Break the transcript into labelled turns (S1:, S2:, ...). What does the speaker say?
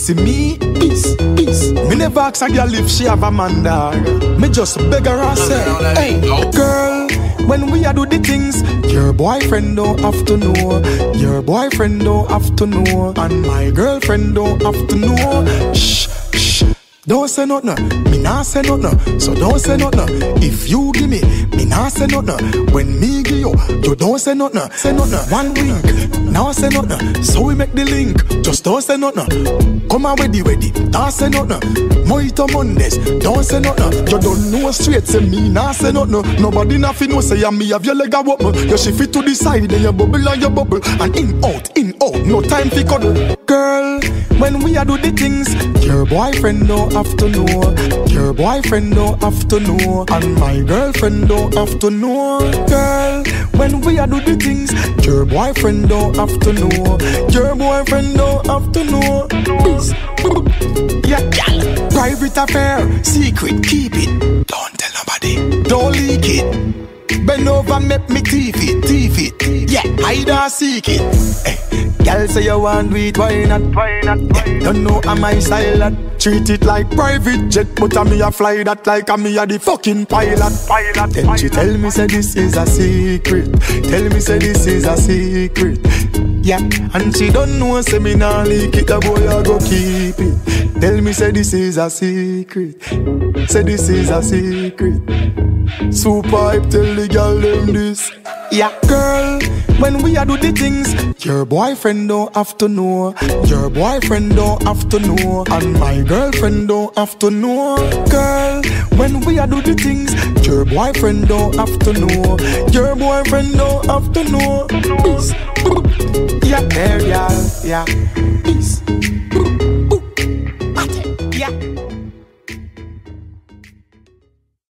S1: See me, peace, peace. Me never ask a girl if she have a man, dog. Me just beg her and say, hey, girl, when we a do the things, your boyfriend don't have to know. Your boyfriend don't have to know. And my girlfriend don't have to know. Shh, shh. Don't say nothing, me nah say nothing. So don't say nothing. If you give me nah say nothing. When me give you don't say nothing. Say nothing. One wink, now say nothing. So we make the link, just don't say nothing. Come on ready, don't say nothing. Mojito Mondays, don't say nothing. You don't know straight, say me nah say nothing. Nobody nothing know say me have your leg a wobble. You shift it to the side, then you bubble and you bubble. And in out, no time for cuddle. Girl, when we a do the things, your boyfriend don't have to know. Your boyfriend don't have to know. And my girlfriend don't have to know. Girl, when we a do the things, your boyfriend don't have to know. Your boyfriend don't have to know. Peace. Yeah, gal. Private affair, secret, keep it. Don't tell nobody, don't leak it. Bend over, make me teeth it. Yeah, hide or seek it. Hey, girl say you want do it, why not? Yeah, don't know how my style that. Treat it like private jet, but I me a fly that like I me a the fucking pilot. Then she tell me say this is a secret. Tell me say this is a secret. Yeah, and she don't know say me nah leak it. The boy I go keep it. Tell me say this is a secret. Say this is a secret. Super hype, tell the girl them this. Yeah, girl, when we a do the things, your boyfriend don't have to know. Your boyfriend don't have to know. And my girlfriend don't have to know. Girl, when we a do the things, your boyfriend don't have to know. Your boyfriend don't have to know. Peace. Yeah, there, yeah, yeah. Peace. Yeah.